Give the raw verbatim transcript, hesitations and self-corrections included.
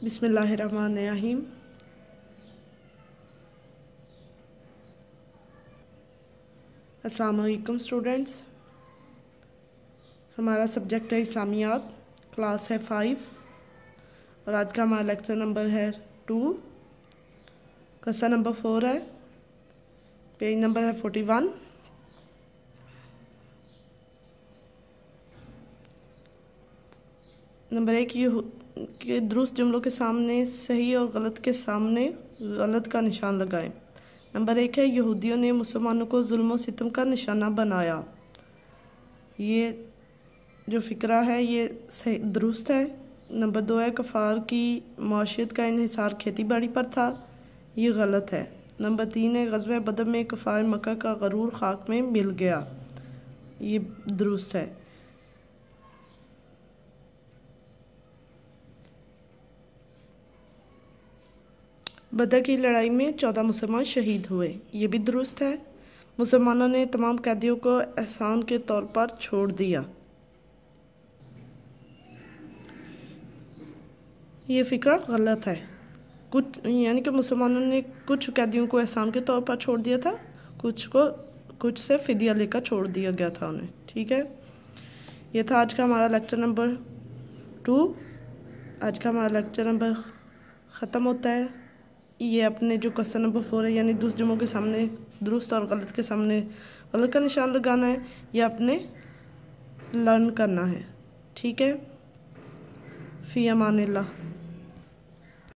बिस्मिल्लाहिर्रहमानिर्रहीम। अस्सलाम वालेकुम स्टूडेंट्स। हमारा सब्जेक्ट है इस्लामियात, क्लास है फाइव और आज का हमारा लेक्चर नंबर है टू, कसा नंबर फोर है, पेज नंबर है फोर्टी वन। नंबर एक, ये दुरुस्त जुमलों के सामने सही और गलत के सामने गलत का निशान लगाएं। नंबर एक है, यहूदियों ने मुसलमानों को जुल्म और सितम का निशाना बनाया। ये जो फ़िक्रा है ये सही दुरुस्त है। नंबर दो है, कफ़ार की माशियत का इन्हिसार खेती बाड़ी पर था, ये गलत है। नंबर तीन है, ग़ज़वा बदर में कफ़ार मक्का का गरूर खाक में मिल गया, ये दुरुस्त है। बदर की लड़ाई में चौदह मुसलमान शहीद हुए, ये भी दुरुस्त है। मुसलमानों ने तमाम कैदियों को एहसान के तौर पर छोड़ दिया, ये फ़िक्रा गलत है। कुछ यानी कि मुसलमानों ने कुछ कैदियों को एहसान के तौर पर छोड़ दिया था, कुछ को कुछ से फ़िदिया लेकर छोड़ दिया गया था उन्हें। ठीक है, ये था आज का हमारा लेक्चर नंबर टू। आज का हमारा लेक्चर नंबर ख़त्म होता है। ये अपने जो क्वेश्चन नंबर फोर है, यानी दुरुस्त जुमलों के सामने दुरुस्त और गलत के सामने गलत का निशान लगाना है, ये आपने लर्न करना है। ठीक है, फ़ी अमानिल्लाह।